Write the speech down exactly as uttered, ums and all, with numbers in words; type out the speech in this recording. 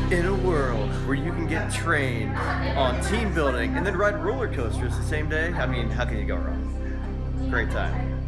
In a world where you can get trained on team building and then ride roller coasters the same day, I mean, how can you go wrong? Great time.